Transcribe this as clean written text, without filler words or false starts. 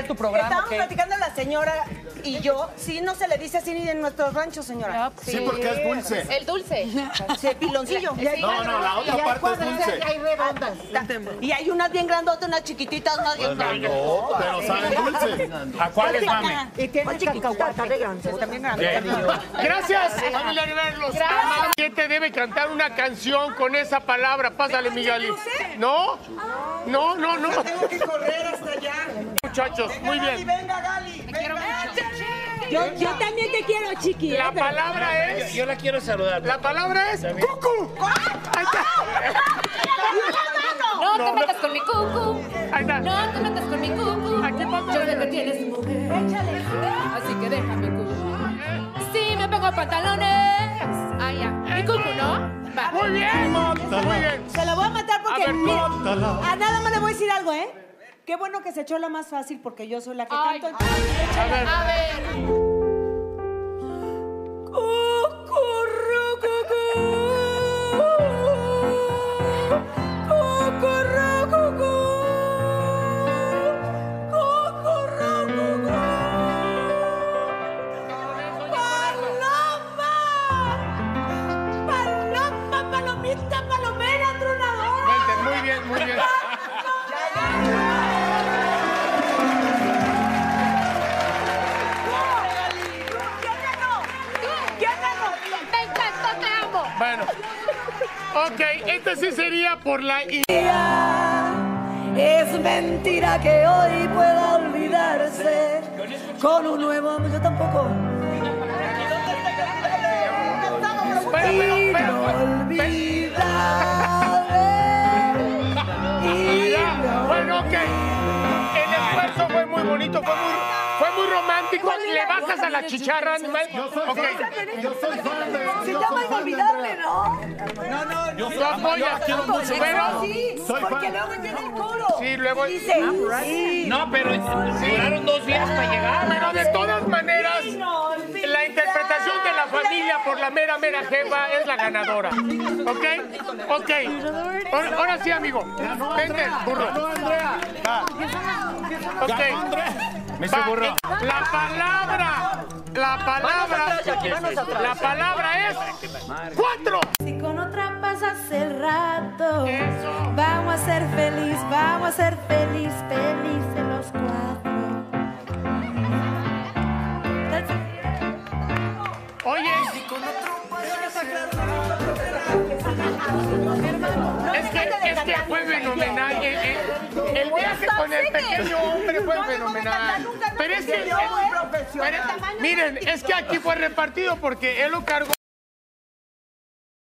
es tu programa? Estábamos platicando la señora y yo. Sí, no se le dice así ni en nuestros ranchos, señora. Sí, porque es dulce. El dulce. Sí, piloncillo. No, la otra parte es dulce. Hay redondas. Y hay unas bien grandotas, unas chiquititas, unas bien grandes. Pero saben dulce. ¿A cuáles, mami? Y tiene cacahuatas también grandes. Gracias, familia Rivera. Los ama. ¿Quién te debe cantar una canción con esa palabra? Pásale, Miguel. ¿No? No. Tengo que correr hasta allá. Muchachos, muy bien. Venga, Gali. Venga. Yo también te quiero, chiqui. La palabra es... Yo la quiero saludar. La palabra es... ¡Cucu! Ahí está. No te metas con mi cucu. Ahí está. No te metas con mi cucu. Aquí pasa. Yo sé que tienes mujer. Así que déjame cucu. Sí, me pongo pantalones. Ah, ya. Mi cucu, ¿no? Va. Muy bien. Muy bien. Se la voy a matar porque... A ver, mira, a nada más le voy a decir algo, ¿eh? Qué bueno que se echó la más fácil porque yo soy la que Ay, canto. A ver. Palomita, palomera, tronadora. Vente, muy bien, muy bien. Me encantó, te amo. Bueno. Ok, este sí sería por la... Es mentira que hoy pueda olvidarse con un nuevo amor. Yo tampoco. Bueno, ok. El esfuerzo fue muy bonito, fue muy romántico. ¿Le bajas a la chicharra, animal? Yo soy fan de... Se llama inolvidable, ¿no? Yo quiero mucho. Pero... Sí, porque luego tiene el coro. Sí, luego... Dice, sí. No, pero duraron 2 días para llegar. Pero de todas maneras, la interpretación de la familia por la mera jefa es la ganadora. ¿Ok? Ok. Ahora sí, amigo. Vente, burro. Ok. Me hice burro. La palabra es 4. Si con otra pasas el rato, Eso. vamos a ser felices los 4. Oye, es que fue fenomenal. El viaje con el pequeño hombre fue fenomenal. Pero es que, miren, es que aquí fue repartido porque él lo cargó